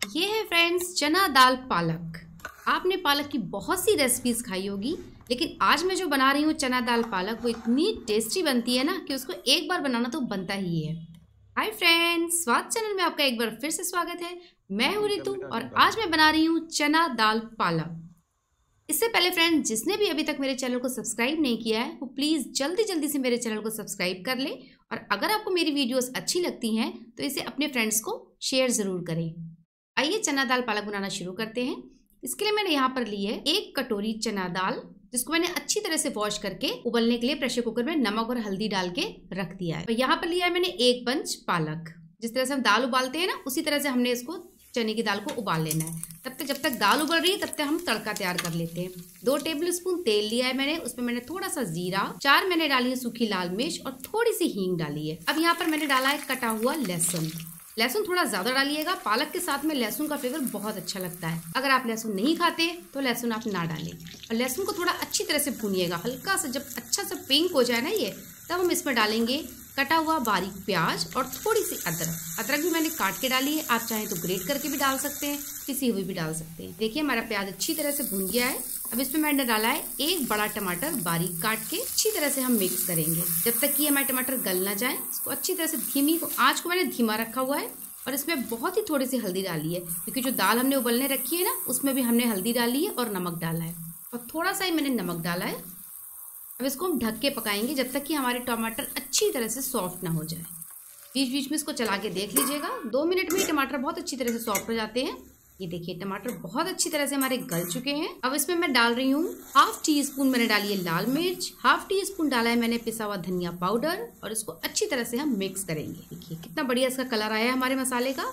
ये है फ्रेंड्स चना दाल पालक। आपने पालक की बहुत सी रेसिपीज खाई होगी, लेकिन आज मैं जो बना रही हूँ चना दाल पालक वो इतनी टेस्टी बनती है ना कि उसको एक बार बनाना तो बनता ही है। हाय फ्रेंड्स, स्वाद चैनल में आपका एक बार फिर से स्वागत है। मैं हूँ रितु और आज मैं बना रही हूँ चना दाल पालक। इससे पहले फ्रेंड्स, जिसने भी अभी तक मेरे चैनल को सब्सक्राइब नहीं किया है वो प्लीज़ जल्दी जल्दी से मेरे चैनल को सब्सक्राइब कर ले, और अगर आपको मेरी वीडियोस अच्छी लगती हैं तो इसे अपने फ्रेंड्स को शेयर ज़रूर करें। आइए चना दाल पालक बनाना शुरू करते हैं। इसके लिए मैंने यहाँ पर ली है 1 कटोरी चना दाल, जिसको मैंने अच्छी तरह से वॉश करके उबलने के लिए प्रेशर कुकर में नमक और हल्दी डाल के रख दिया है। यहाँ पर लिया है मैंने 1 पंच पालक। जिस तरह से हम दाल उबालते हैं ना, उसी तरह से हमने इसको चने की दाल को उबाल लेना है। तब तक जब तक दाल उबल रही है तब तक हम तड़का तैयार कर लेते हैं। 2 टेबलस्पून तेल लिया है मैंने, उसमें मैंने थोड़ा सा जीरा, 4 मैंने डाली है सूखी लाल मिर्च और थोड़ी सी हींग डाली है। अब यहाँ पर मैंने डाला है कटा हुआ लहसुन। लहसुन थोड़ा ज्यादा डालिएगा, पालक के साथ में लहसुन का फ्लेवर बहुत अच्छा लगता है। अगर आप लहसुन नहीं खाते तो लहसुन आप ना डालें। और लहसुन को थोड़ा अच्छी तरह से भूनिएगा, हल्का सा जब अच्छा सा पिंक हो जाए ना ये, तब हम इसमें डालेंगे कटा हुआ बारीक प्याज और थोड़ी सी अदरक। अदरक भी मैंने काट के डाली है, आप चाहें तो ग्रेट करके भी डाल सकते हैं, पिसी हुई भी डाल सकते हैं। देखिए हमारा प्याज अच्छी तरह से भून गया है। अब इसमें मैंने डाला है 1 बड़ा टमाटर बारीक काट के। अच्छी तरह से हम मिक्स करेंगे जब तक कि हमारे टमाटर गल ना जाए। इसको अच्छी तरह से धीमी आंच को मैंने धीमा रखा हुआ है, और इसमें बहुत ही थोड़ी सी हल्दी डाली है, क्योंकि जो दाल हमने उबलने रखी है ना उसमें भी हमने हल्दी डाली है और नमक डाला है, और थोड़ा सा ही मैंने नमक डाला है। अब इसको हम ढक के पकाएंगे जब तक कि हमारे टमाटर अच्छी तरह से सॉफ्ट ना हो जाए। बीच बीच में इसको चला के देख लीजिएगा, 2 मिनट में ही टमाटर बहुत अच्छी तरह से सॉफ्ट हो जाते हैं। ये देखिए टमाटर बहुत अच्छी तरह से हमारे गल चुके हैं। अब इसमें मैं डाल रही हूँ 1/2 टीस्पून मैंने डाली है लाल मिर्च, 1/2 टीस्पून डाला है मैंने पिसा हुआ धनिया पाउडर, और इसको अच्छी तरह से हम मिक्स करेंगे। देखिए कितना बढ़िया इसका कलर आया है हमारे मसाले का।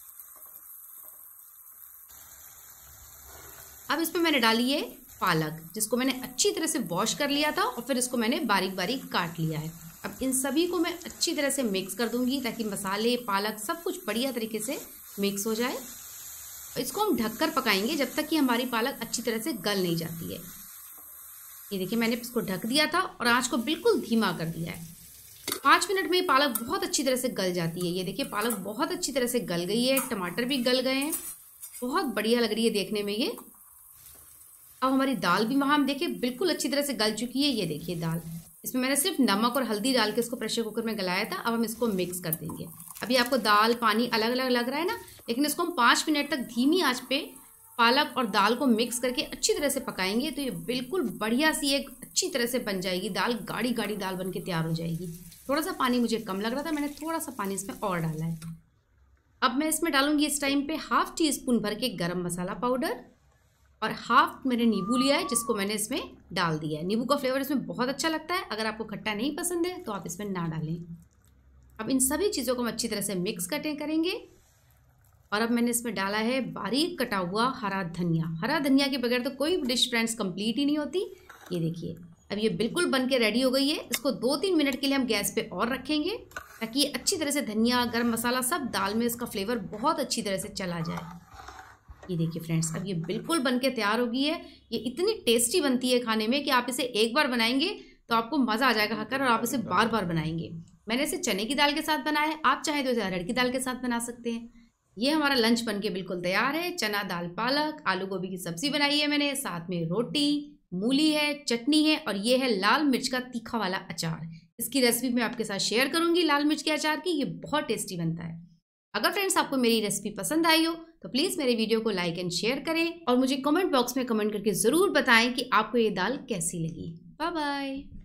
अब इसमें मैंने डाली है पालक, जिसको मैंने अच्छी तरह से वॉश कर लिया था और फिर इसको मैंने बारीक बारीक काट लिया है। अब इन सभी को मैं अच्छी तरह से मिक्स कर दूंगी ताकि मसाले पालक सब कुछ बढ़िया तरीके से मिक्स हो जाए। इसको हम ढककर पकाएंगे जब तक कि हमारी पालक अच्छी तरह से गल नहीं जाती है। ये देखिए मैंने इसको ढक दिया था और आंच को बिल्कुल धीमा कर दिया है। 5 मिनट में ये पालक बहुत अच्छी तरह से गल जाती है। ये देखिए पालक बहुत अच्छी तरह से गल गई है, टमाटर भी गल गए हैं, बहुत बढ़िया लग रही है देखने में ये। अब हमारी दाल भी वहाँ हम देखिए बिल्कुल अच्छी तरह से गल चुकी है। ये देखिए दाल, इसमें मैंने सिर्फ नमक और हल्दी डाल के इसको प्रेशर कुकर में गलाया था। अब हम इसको मिक्स कर देंगे। अभी आपको दाल पानी अलग अलग लग रहा है ना, लेकिन इसको हम 5 मिनट तक धीमी आंच पे पालक और दाल को मिक्स करके अच्छी तरह से पकाएंगे तो ये बिल्कुल बढ़िया सी एक अच्छी तरह से बन जाएगी दाल। गाढ़ी गाढ़ी दाल बन के तैयार हो जाएगी। थोड़ा सा पानी मुझे कम लग रहा था, मैंने थोड़ा सा पानी इसमें और डाला है। अब मैं इसमें डालूंगी इस टाइम पे 1/2 टीस्पून भर के गरम मसाला पाउडर, और 1/2 मैंने नींबू लिया है जिसको मैंने इसमें डाल दिया है। नींबू का फ्लेवर इसमें बहुत अच्छा लगता है। अगर आपको खट्टा नहीं पसंद है तो आप इसमें ना डालें। अब इन सभी चीज़ों को हम अच्छी तरह से मिक्स करेंगे। और अब मैंने इसमें डाला है बारीक कटा हुआ हरा धनिया। हरा धनिया के बगैर तो कोई डिश फ्रेंड्स कंप्लीट ही नहीं होती। ये देखिए अब ये बिल्कुल बन के रेडी हो गई है। इसको 2-3 मिनट के लिए हम गैस पे और रखेंगे ताकि ये अच्छी तरह से धनिया गरम मसाला सब दाल में इसका फ्लेवर बहुत अच्छी तरह से चला जाए। ये देखिए फ्रेंड्स, अब ये बिल्कुल बन के तैयार हो गई है। ये इतनी टेस्टी बनती है खाने में कि आप इसे एक बार बनाएंगे तो आपको मज़ा आ जाएगा खाकर, और आप इसे बार बार बनाएंगे। मैंने इसे चने की दाल के साथ बनाया है, आप चाहें तो इसे अरहर की दाल के साथ बना सकते हैं। ये हमारा लंच बन के बिल्कुल तैयार है। चना दाल पालक, आलू गोभी की सब्जी बनाई है मैंने, साथ में रोटी, मूली है, चटनी है, और ये है लाल मिर्च का तीखा वाला अचार। इसकी रेसिपी मैं आपके साथ शेयर करूंगी लाल मिर्च के अचार की। ये बहुत टेस्टी बनता है। अगर फ्रेंड्स आपको मेरी रेसिपी पसंद आई हो तो प्लीज़ मेरे वीडियो को लाइक एंड शेयर करें, और मुझे कमेंट बॉक्स में कमेंट करके ज़रूर बताएं कि आपको ये दाल कैसी लगी। Bye bye.